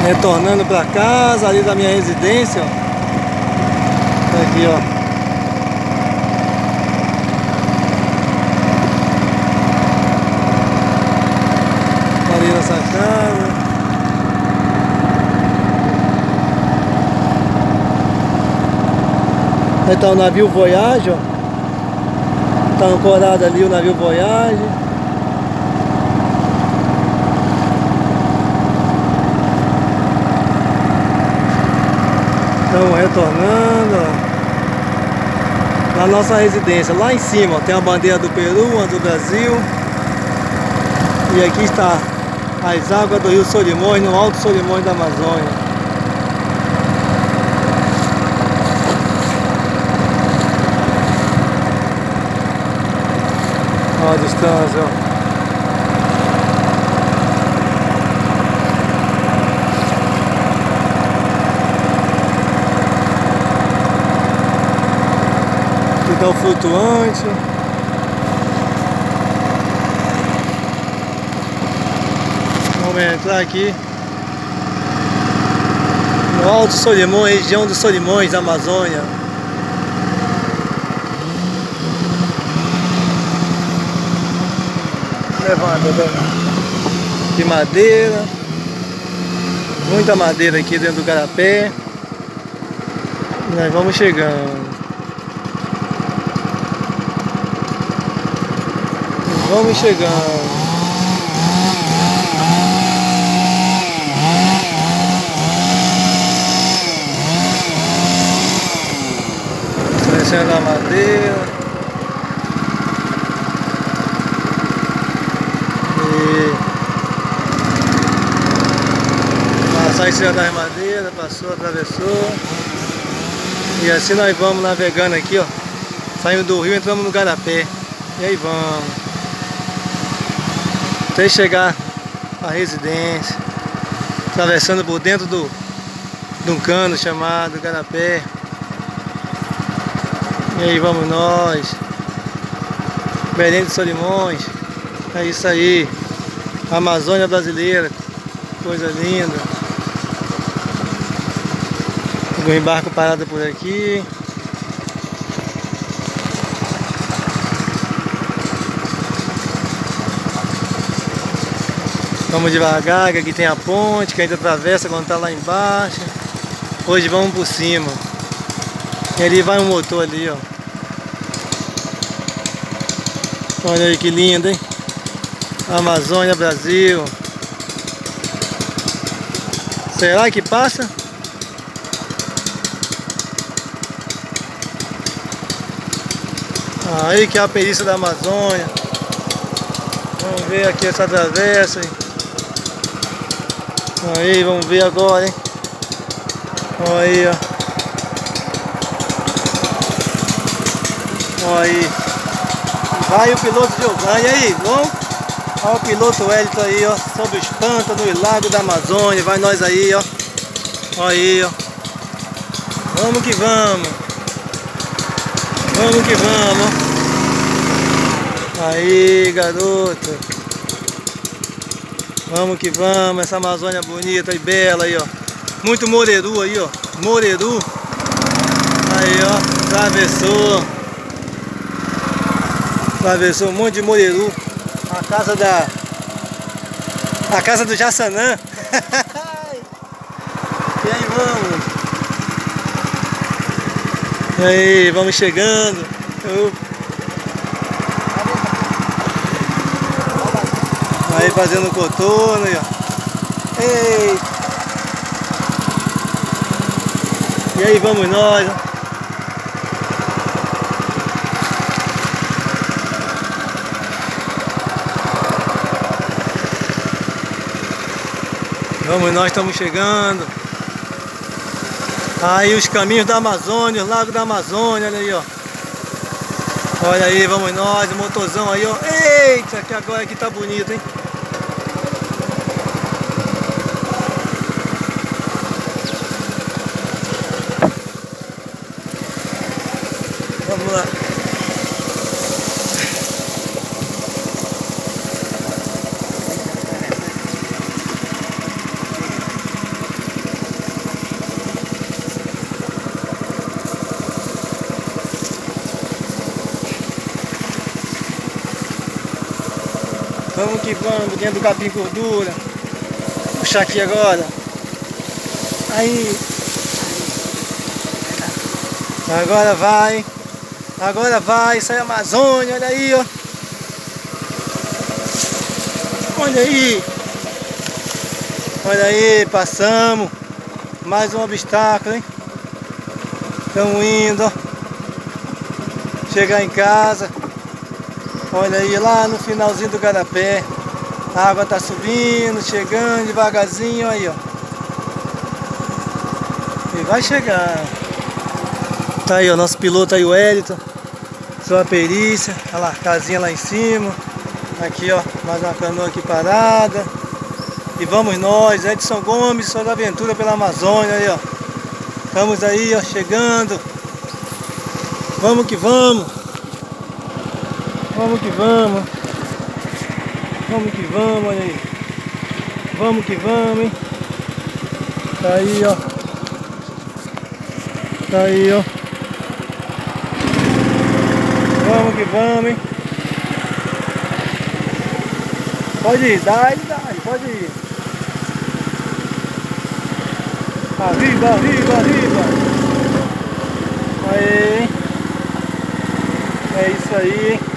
Retornando para casa, ali da minha residência, ó. Tá aqui, ó. Ali nossa casa. Aí tá o navio Voyage, ó. Tá ancorado ali o navio Voyage. Estamos retornando, ó, na nossa residência. Lá em cima, ó, tem a bandeira do Peru, uma do Brasil. E aqui está as águas do Rio Solimões, no Alto Solimões da Amazônia. Olha a distância, ó. Aqui tá o flutuante. Vamos entrar aqui no Alto Solimões, região dos Solimões da Amazônia. Levanta, de madeira, muita madeira aqui dentro do garapé. E nós vamos chegando. Vamos chegando. Descendo a madeira. Passar em cima das madeiras, passou, atravessou. E assim nós vamos navegando aqui, ó. Saímos do rio, entramos no garapé. E aí vamos. Até chegar à residência. Atravessando por dentro de um cano chamado garapé. E aí vamos nós. Belém de Solimões. É isso aí. Amazônia brasileira. Coisa linda. Um embarque parado por aqui. Vamos devagar, que aqui tem a ponte que a gente atravessa quando tá lá embaixo. Hoje vamos por cima. E ali vai um motor ali, ó. Olha aí que lindo, hein? Amazônia, Brasil. Será que passa? Aí que é a perícia da Amazônia. Vamos ver aqui essa travessa. Aí, vamos ver agora, hein? Olha aí, ó. Olha aí. Vai o piloto Giovanni. E aí, bom? Olha o piloto Wellington aí, ó. Sobre os pântanos e lagos da Amazônia. Vai nós aí, ó. Olha aí, ó. Vamos que vamos. Vamos que vamos. Aí, garoto. Vamos que vamos. Essa Amazônia bonita e bela aí, ó. Muito moreru aí, ó. Moreru. Aí, ó. Atravessou. Atravessou um monte de moreru. A casa do Jaçanã. E aí, vamos. E aí, vamos chegando. Aí fazendo coturno aí, ó. Ei. E aí vamos nós, ó. Vamos nós, estamos chegando. Aí os caminhos da Amazônia, os lagos da Amazônia, olha aí, ó. Olha aí, vamos nós, o motorzão aí, ó. Eita, que agora aqui tá bonito, hein? Vamos lá. Vamos que vamos, dentro do capim gordura. Vou puxar aqui agora. Aí. Agora vai. Agora vai, sai a Amazônia, olha aí, ó. Olha aí. Olha aí, passamos. Mais um obstáculo, hein? Estamos indo, ó. Chegar em casa. Olha aí, lá no finalzinho do Garapé. A água tá subindo, chegando devagarzinho, aí, ó. E vai chegar. Tá aí, ó, nosso piloto aí, o Wellington. Sua perícia. Olha lá, casinha lá em cima. Aqui, ó, mais uma canoa aqui parada. E vamos nós, Edson Gomes, só da aventura pela Amazônia aí, ó. Estamos aí, ó, chegando. Vamos que vamos. Vamos que vamos. Vamos que vamos, olha aí. Vamos que vamos, hein. Tá aí, ó. Tá aí, ó. Vamos que vamos, hein. Pode ir, dá, pode ir. Arriba, arriba, arriba. Aí. É isso aí, hein.